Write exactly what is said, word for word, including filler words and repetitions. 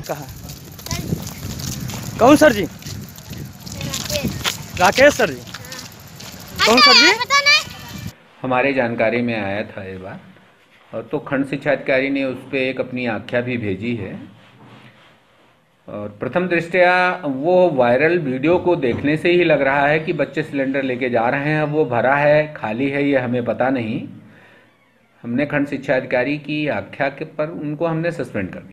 आपका है? कौन सर जी? राकेश सर जी। कौन सर जी? हमारे जानकारी में आया था ये बात, और तो खंड शिक्षा अधिकारी ने उस पर एक अपनी आख्या भी भेजी है। और प्रथम दृष्टया वो वायरल वीडियो को देखने से ही लग रहा है कि बच्चे सिलेंडर लेके जा रहे हैं। अब वो भरा है खाली है ये हमें पता नहीं। हमने खंड शिक्षा अधिकारी की आख्या के पर उनको हमने सस्पेंड कर दिया।